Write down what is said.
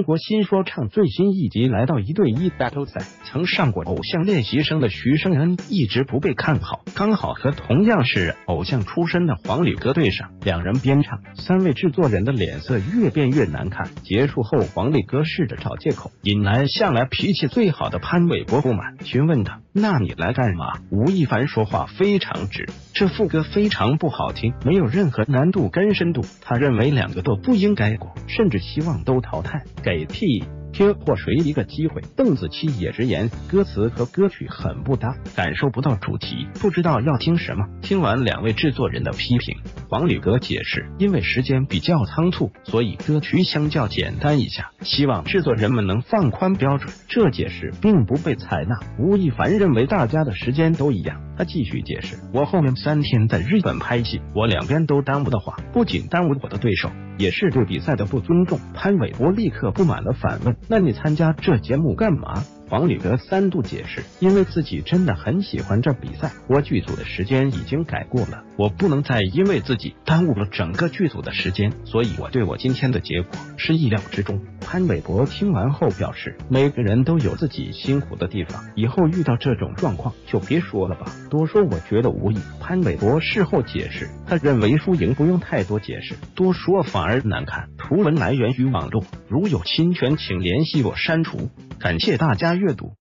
国新说唱最新一集来到1对1 battle 赛，曾上过偶像练习生的徐胜恩一直不被看好，刚好和同样是偶像出身的黄礼格对上，两人边唱，3位制作人的脸色越变越难看。结束后，黄礼格试着找借口，引来向来脾气最好的潘玮柏不满，询问他：“那你来干嘛？”吴亦凡说话非常直，这副歌非常不好听，没有任何难度跟深度。他认为2个都不应该过，甚至希望都淘汰，给 T、Q 或谁一个机会。邓紫棋也直言，歌词和歌曲很不搭，感受不到主题，不知道要听什么。听完2位制作人的批评，黄礼格解释，因为时间比较仓促，所以歌曲相较简单一下，希望制作人们能放宽标准。这解释并不被采纳。吴亦凡认为大家的时间都一样，他继续解释，我后面3天在日本拍戏，我2边都耽误的话，不仅耽误我的对手，也是对比赛的不尊重。潘玮柏立刻不满地反问，那你参加这节目干嘛？黄礼格3度解释，因为自己真的很喜欢这比赛，我剧组的时间已经改过了，我不能再因为自己耽误了整个剧组的时间，所以我对我今天的结果是意料之中。潘玮柏听完后表示，每个人都有自己辛苦的地方，以后遇到这种状况就别说了吧，多说我觉得无益。潘玮柏事后解释，他认为输赢不用太多解释，多说反而难看。图文来源于网络，如有侵权请联系我删除。感谢大家阅读。